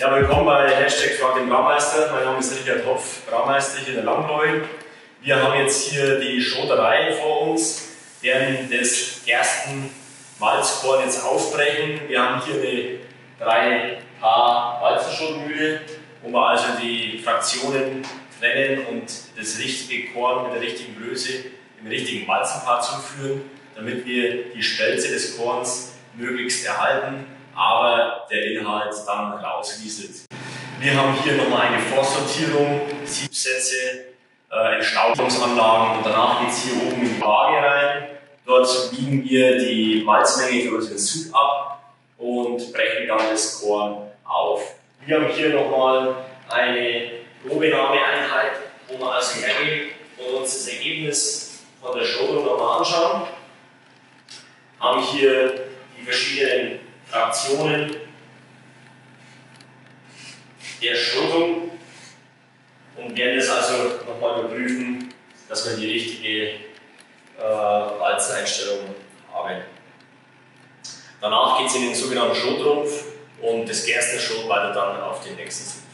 Ja, willkommen bei #Frag den Braumeister. Mein Name ist Richard Hopf, Braumeister hier in der Langbräu. Wir haben jetzt hier die Schroterei vor uns, werden das Gerstenmalzkorn jetzt aufbrechen. Wir haben hier eine 3H Walzenschrotmühle, wo wir also die Fraktionen trennen und das richtige Korn mit der richtigen Größe im richtigen Walzenpaar zuführen, damit wir die Spelze des Korns möglichst erhalten, aber der Inhalt dann rausrieselt. Wir haben hier nochmal eine Vorsortierung, Siebsätze, Entstaubungsanlagen und danach geht es hier oben in die Waage rein. Dort wiegen wir die Malzmenge für unseren Sud ab und brechen dann das Korn auf. Wir haben hier nochmal eine Probenahmeeinheit, wo wir also hergehen und uns das Ergebnis von der Schrotung nochmal anschauen. Haben hier die verschiedenen Fraktionen der Schrotung und werden das also nochmal überprüfen, dass wir die richtige Walzeneinstellung haben. Danach geht es in den sogenannten Schrottrumpf und das Gerstenschrot leitet dann auf den nächsten Zug.